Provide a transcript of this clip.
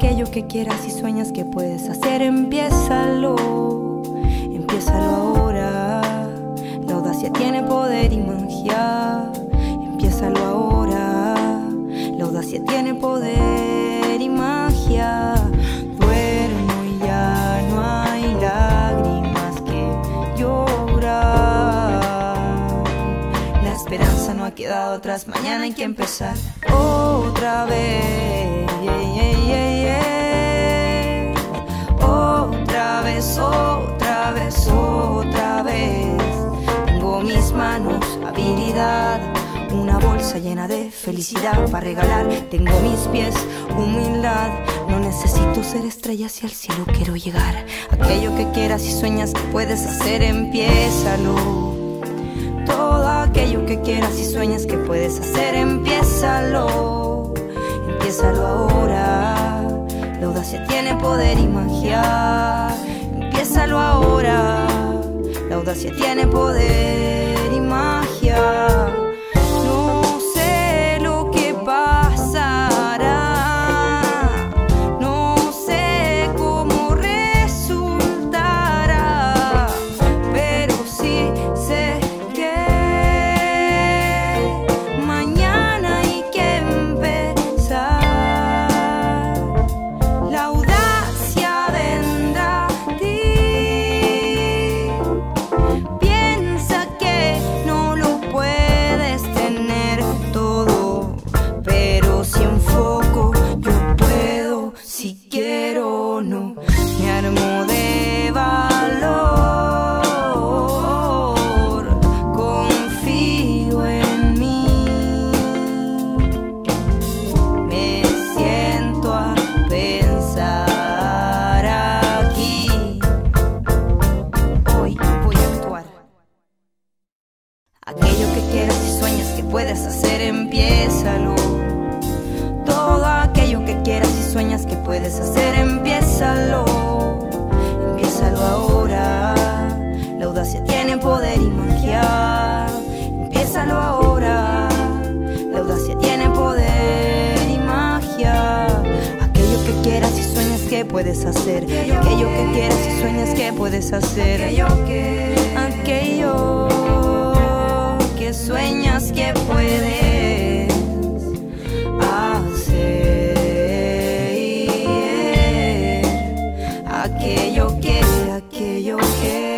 aquello que quieras y sueñas que puedes hacer, empiézalo, empiézalo ahora. La audacia tiene poder y magia, empiézalo ahora. La audacia tiene poder y magia. Duermo y ya no hay lágrimas que llorar. La esperanza no ha quedado atrás, mañana hay que empezar otra vez. Otra vez, otra vez, otra vez. Tengo mis manos, habilidad, una bolsa llena de felicidad para regalar. Tengo mis pies, humildad. No necesito ser estrella si al cielo quiero llegar. Aquello que quieras y sueñas que puedes hacer, empiézalo. Todo aquello que quieras y sueñas que puedes hacer, empiézalo. Empiézalo ahora. La audacia tiene poder y magia. Empiézalo ahora. La audacia tiene poder y magia. No sé lo que pasará, no sé cómo resultará, pero sí sé que mañana hay que empezar. La audacia vendrá a ti. Piensa que no lo puedes tener todo, pero si enfoco yo puedo, si quiero no. Me armo de valor, confío en mí. Me siento a pensar aquí. Hoy voy a actuar. Aquello que quieras y sueñas que puedes hacer, empiézalo. Todo aquello que quieras y sueñas que puedes hacer, empiézalo. Empiézalo ahora. La audacia tiene poder y magia. Empiézalo ahora. La audacia tiene poder y magia. Aquello que quieras y sueñas que puedes hacer. Aquello que quieras y sueñas que puedes hacer. Aquello que sueñas que puedes hacer. Aquello que